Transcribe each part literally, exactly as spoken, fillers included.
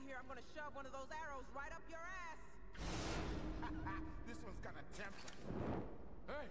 here, I'm gonna shove one of those arrows right up your ass. This one's gonna tempt us. Hey!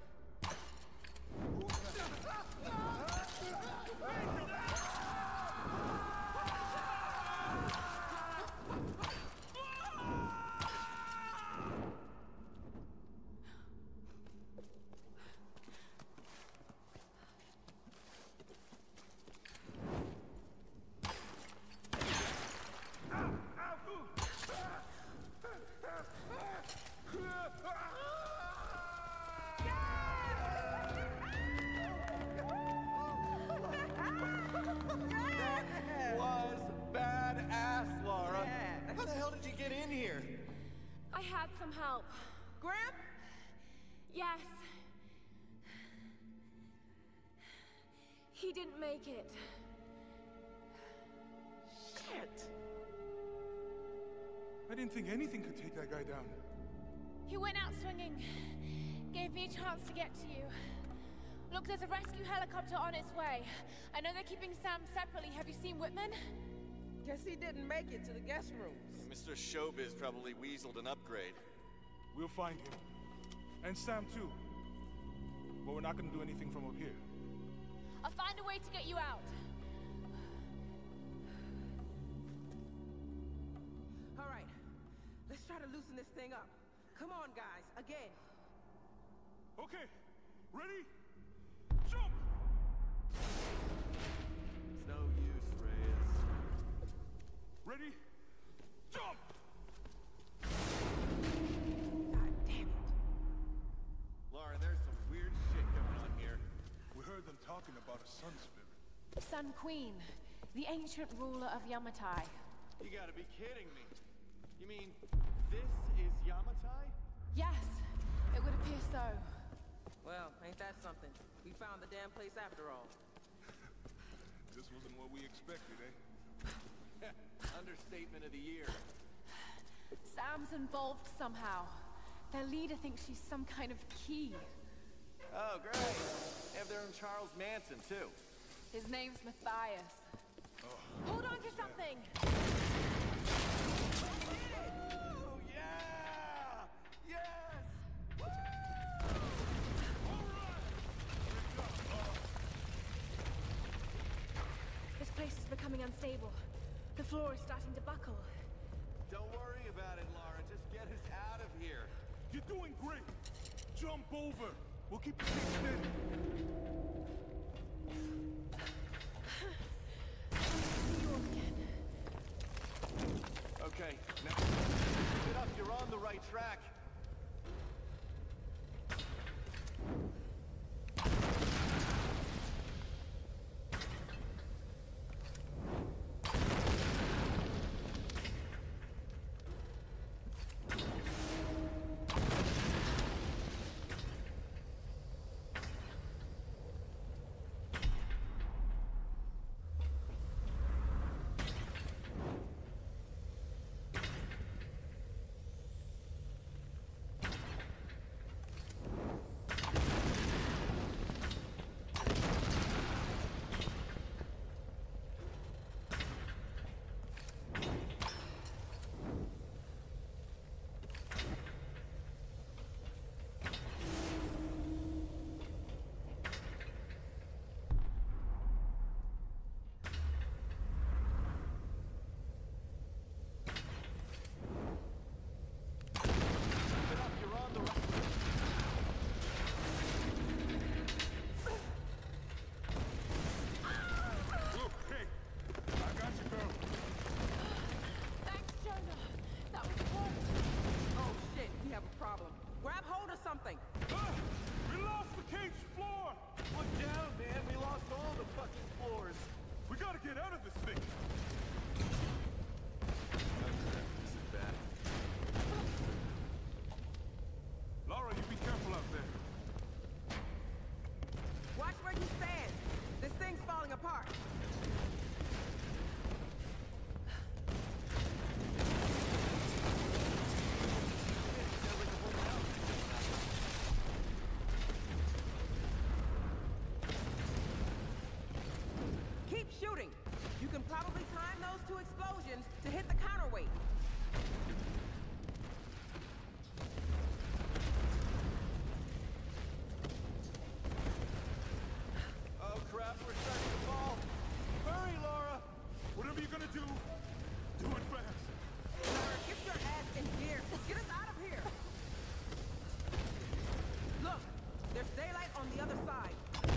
Was badass, Lara. Yeah. How the hell did you get in here? I had some help. Gramp? Yes. He didn't make it. Shit. I didn't think anything could take that guy down. He went out swinging. Gave me a chance to get to you. Look, there's a rescue helicopter on its way. I know they're keeping Sam separately. Have you seen Whitman? Guess he didn't make it to the guest rooms. Mister Showbiz probably weaseled an upgrade. We'll find him. And Sam too. But we're not gonna do anything from up here. I'll find a way to get you out. All right, let's try to loosen this thing up. Come on, guys, again. Okay, ready? Jump! It's no use, Reyes. Ready? Jump! God damn it. Lara, there's some weird shit going on here. We heard them talking about a sun spirit. Sun Queen, the ancient ruler of Yamatai. You gotta be kidding me. You mean, this is Yamatai? Yes, it would appear so. Well, ain't that something? We found the damn place after all. This wasn't what we expected, eh? Understatement of the year. Sam's involved somehow. Their leader thinks she's some kind of key. Oh, great. They have their own Charles Manson, too. His name's Matthias. Oh. Hold on to something! Oh, yeah! Yes! Woo! All right! This place is becoming unstable. The floor is starting to buckle. Don't worry about it, Lara. Just get us out of here. You're doing great! Jump over! We'll keep the thing steady. See you all again. Okay, now get up. You're on the right track. We gotta get out of this thing! This is bad. Lara, you be careful out there. Watch where you stand! This thing's falling apart! Keep shooting! You can probably time those two explosions to hit the counter wait. Oh crap, we're starting to fall. Hurry, Laura! Whatever you're gonna do, do it fast. Lara, get your ass in gear. Get us out of here. Look, there's daylight on the other side.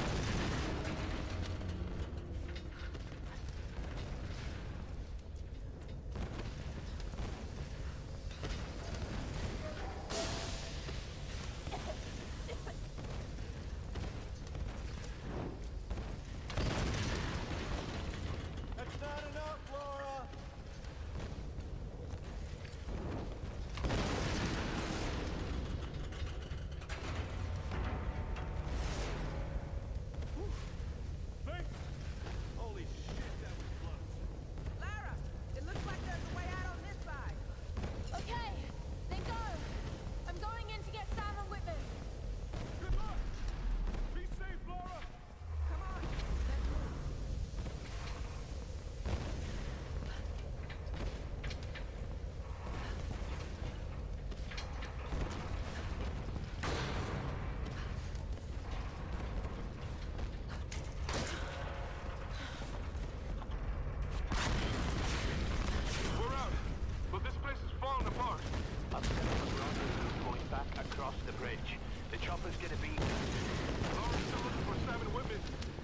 That's not enough, Laura! Thanks. Holy shit, that was close. Lara, it looks like there's a way out on this side. Okay, then go. I'm going in to get Sam and Whitman. Good luck. Be safe, Laura. Come on, let's move. We're out, but this place is falling apart. I'm sending a rendezvous point back across the bridge. The chopper's gonna be... Laura's still looking for Sam and Whitman.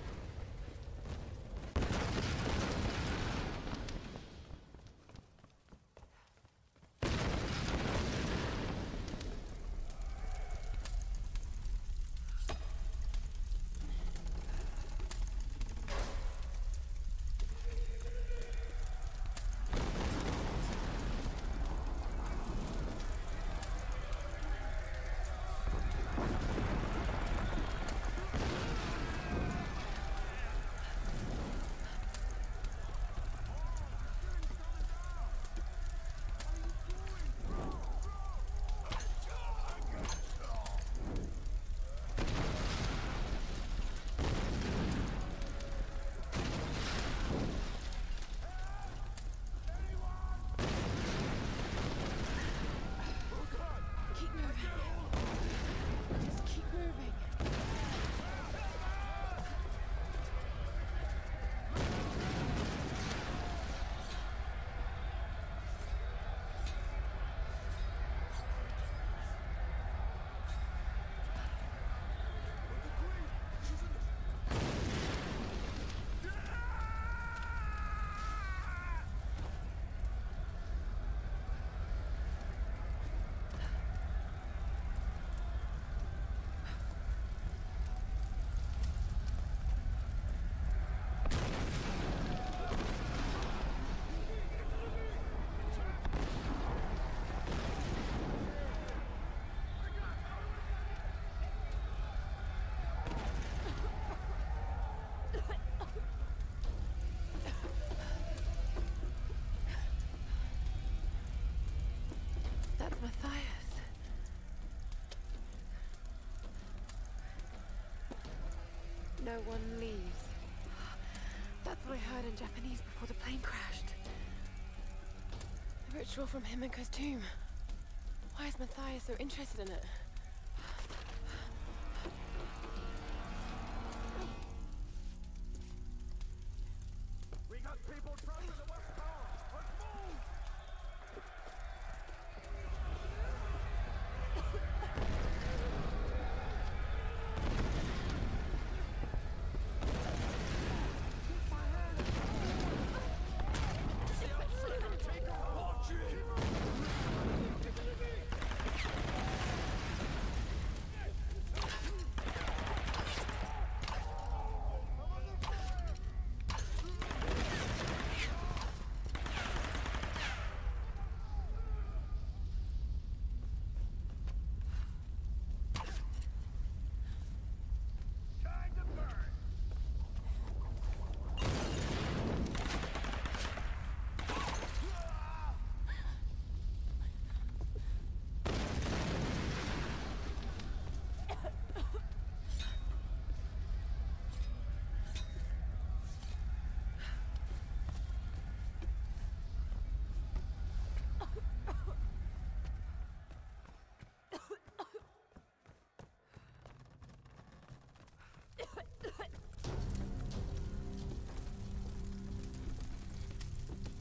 Keep moving. Just keep moving. That's Matthias. No one leaves. That's what I heard in Japanese before the plane crashed. The ritual from Himiko's tomb. Why is Matthias so interested in it? We got people trapped in the West Tower. Let's move! Watch it!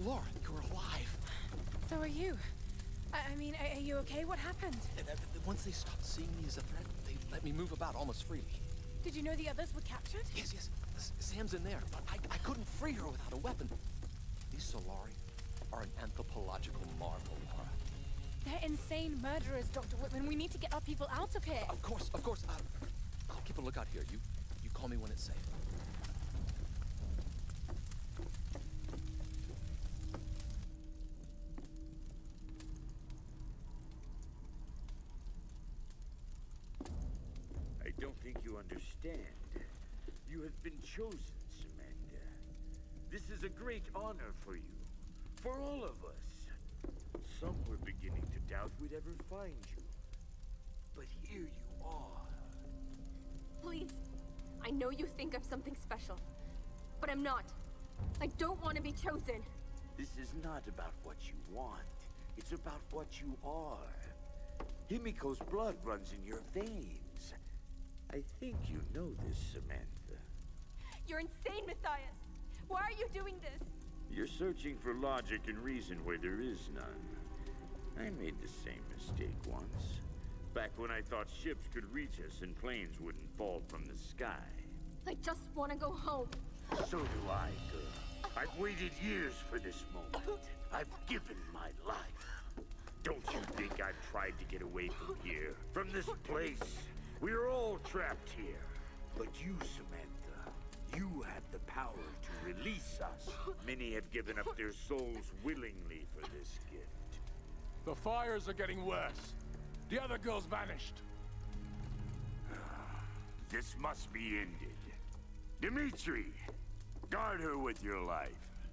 Laura, you're alive. So are you. I, I mean, are, are you okay? What happened? And, uh, once they stopped seeing me as a threat, they let me move about almost freely. Did you know the others were captured? Yes, yes. S Sam's in there, but I, I couldn't free her without a weapon. These Solari are an anthropological marvel, Laura. They're insane murderers, Doctor Whitman. We need to get our people out of here. Of course, of course. Uh, I'll keep a lookout here. You, you call me when it's safe. I don't think you understand. You have been chosen, Samantha. This is a great honor for you. For all of us. Some were beginning to doubt we'd ever find you. But here you are. Please. I know you think I'm something special. But I'm not. I don't want to be chosen. This is not about what you want. It's about what you are. Himiko's blood runs in your veins. I think you know this, Samantha. You're insane, Matthias. Why are you doing this? You're searching for logic and reason where there is none. I made the same mistake once. Back when I thought ships could reach us and planes wouldn't fall from the sky. I just want to go home. So do I, girl. I've waited years for this moment. I've given my life. Don't you think I've tried to get away from here? From this place? We're all trapped here. But you, Samantha, you have the power to release us. Many have given up their souls willingly for this gift. The fires are getting worse. The other girl's vanished. This must be ended. Dimitri, guard her with your life.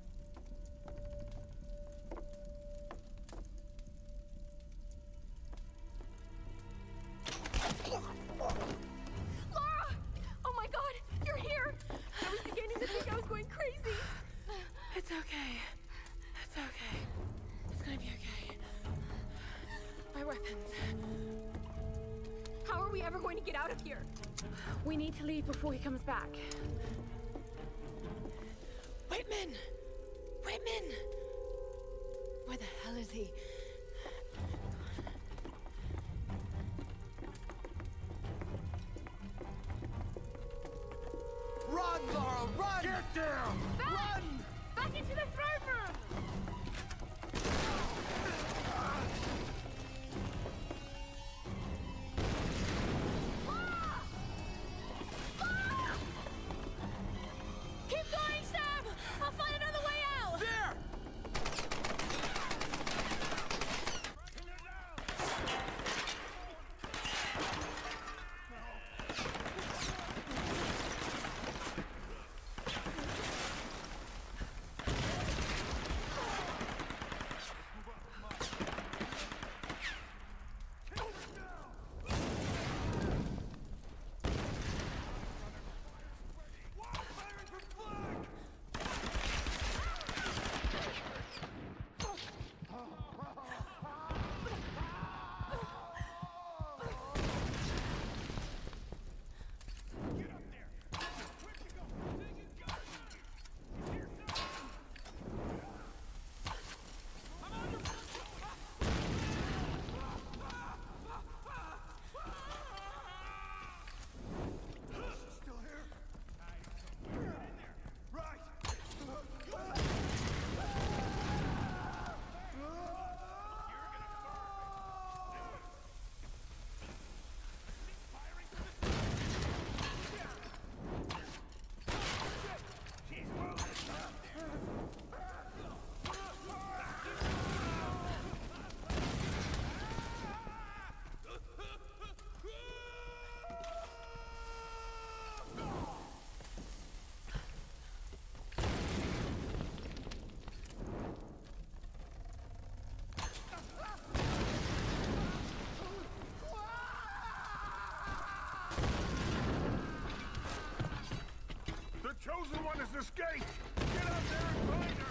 Laura! Oh my god, you're here! I was beginning to think I was going crazy. It's okay. It's okay. It's gonna be okay. My weapons. How are we ever going to get out of here? We need to leave before he comes back. Whitman! Whitman! Where the hell is he? Run, Laura, run! Get down! Back! Run! Back into the throne room! Keep going, Sam! I'll find another way out! There! The chosen one has escaped! Get out there and find her!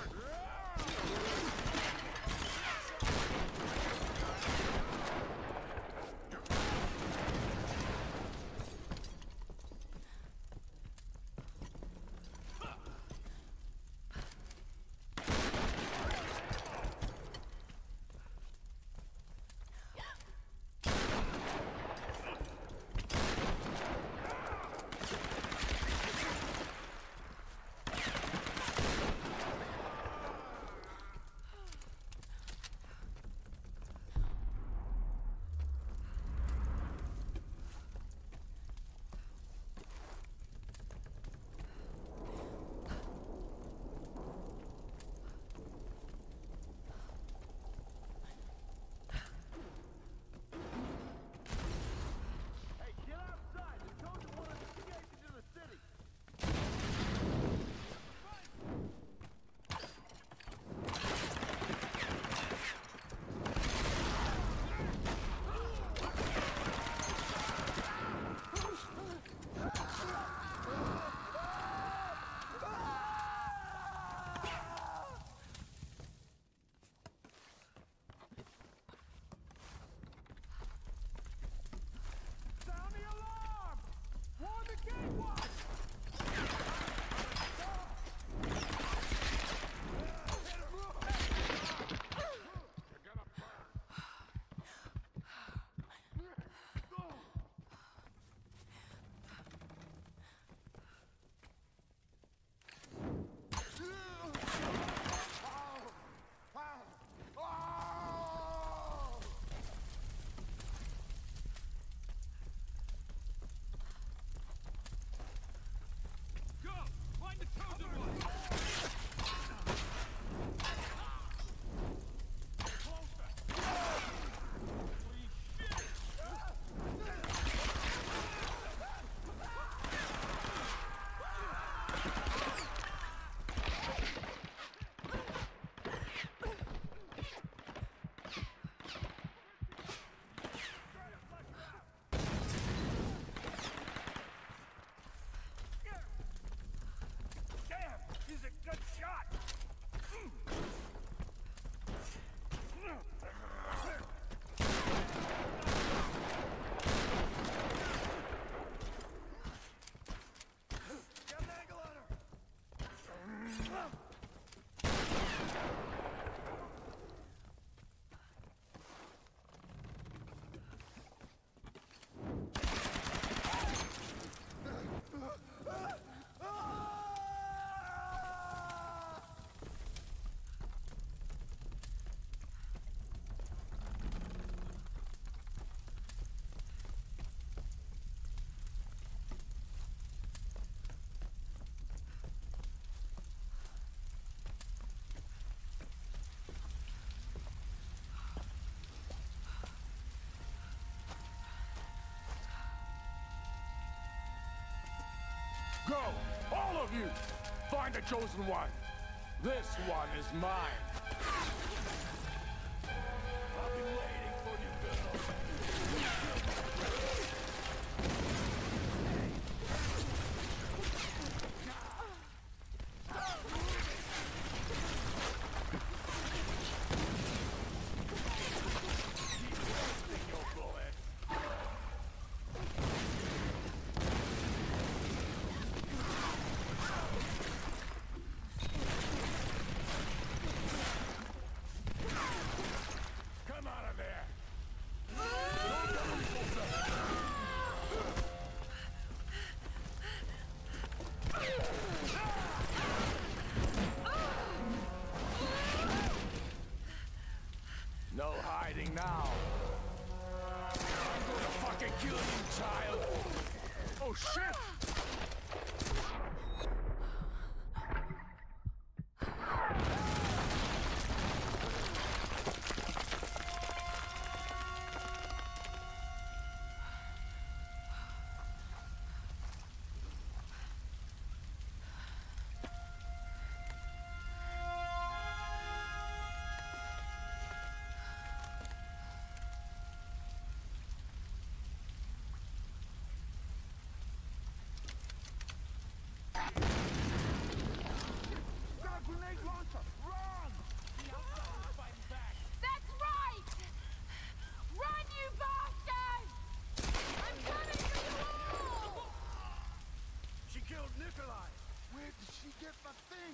Go! All of you! Find the chosen one! This one is mine! I've been waiting for you, girl! No hiding now. I'm gonna fucking kill you, child. Oh shit! That's right! Run, you bastards! I'm coming for you all! She killed Nikolai. Where did she get my thing?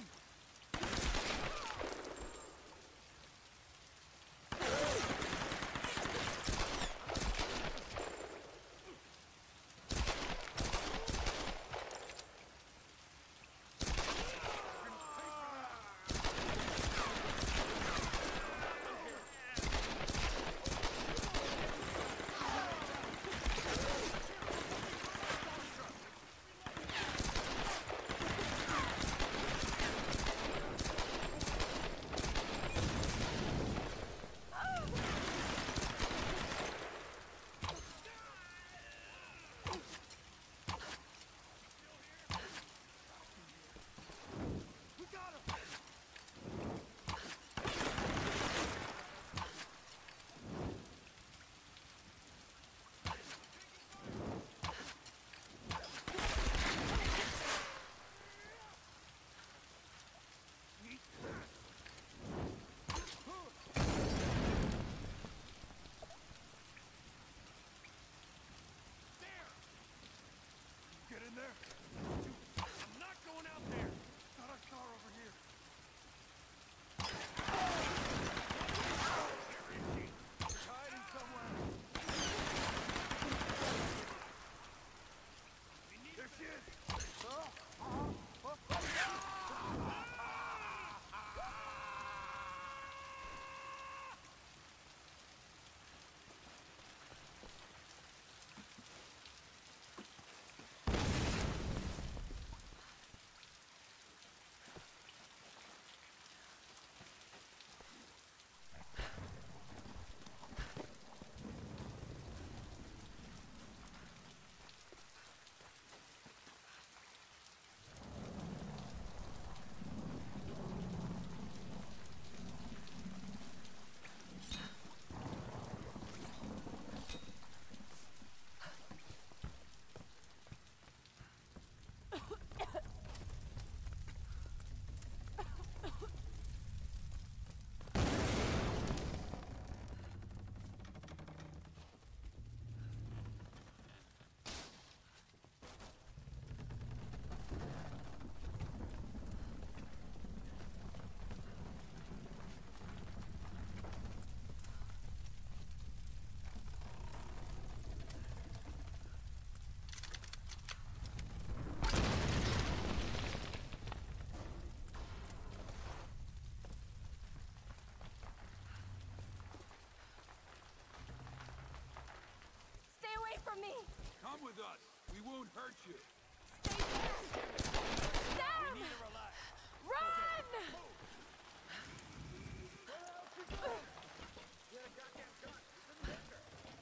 from me! Come with us. We won't hurt you. Stay back! Sam! We need to relax. Run!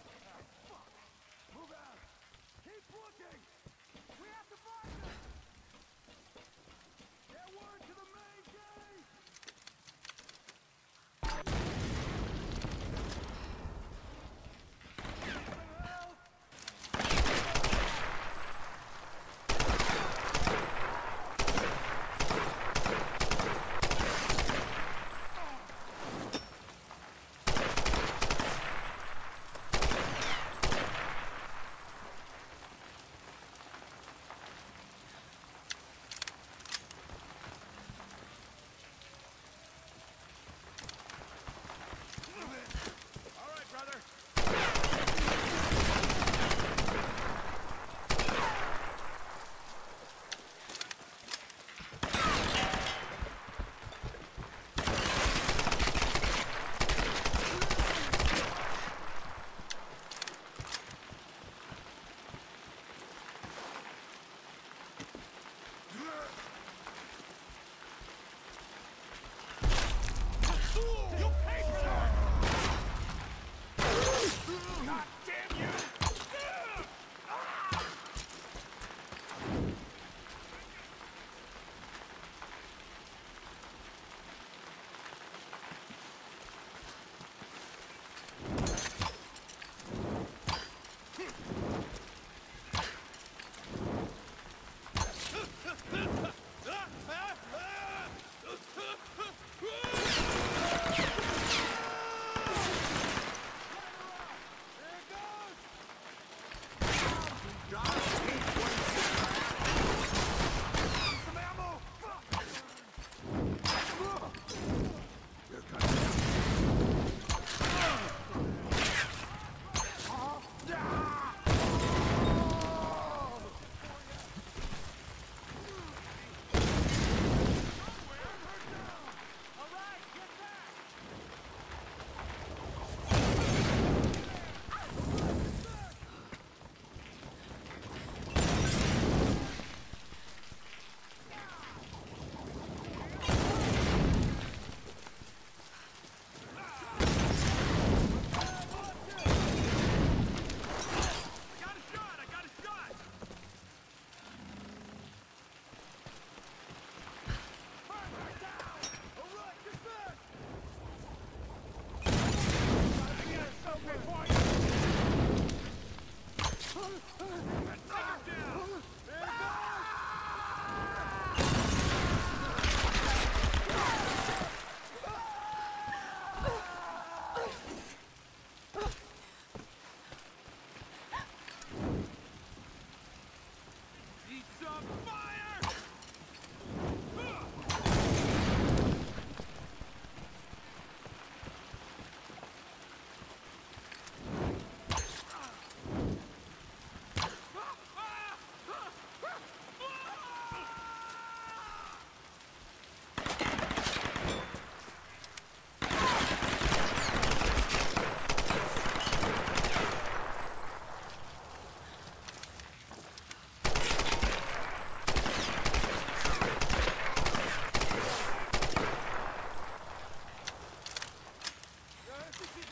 Move out. Keep looking. We have to find them.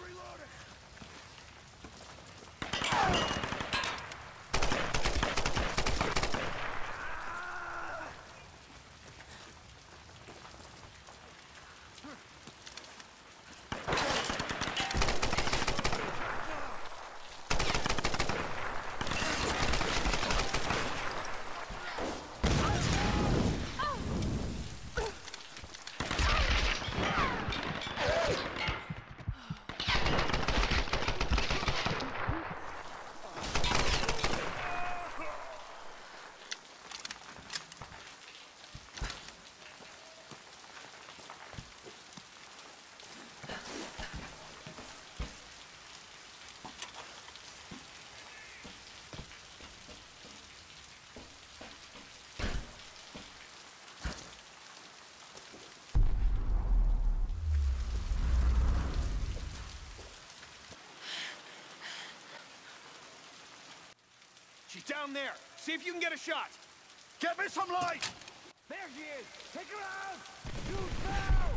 Reloading! She's down there. See if you can get a shot. Get me some light! There she is! Take her out! Shoot now!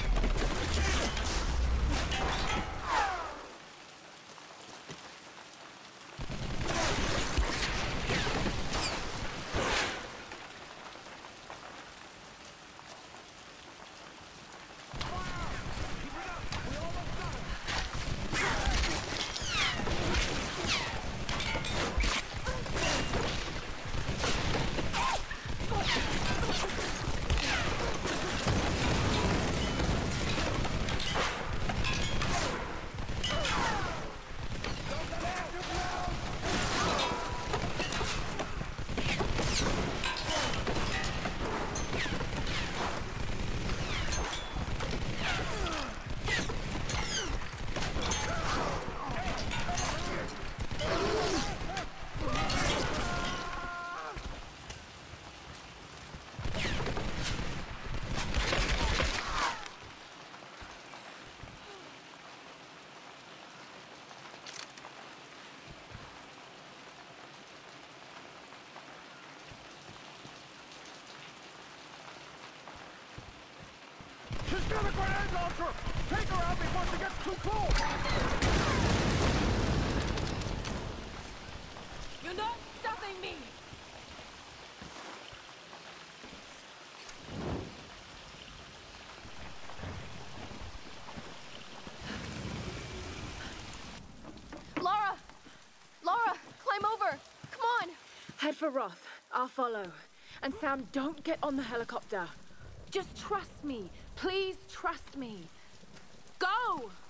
She's got a grenade launcher! Take her out before she gets too close! You're not stopping me! Lara! Lara, climb over! Come on! Head for Roth. I'll follow. And Sam, don't get on the helicopter. Just trust me. Please trust me. Go!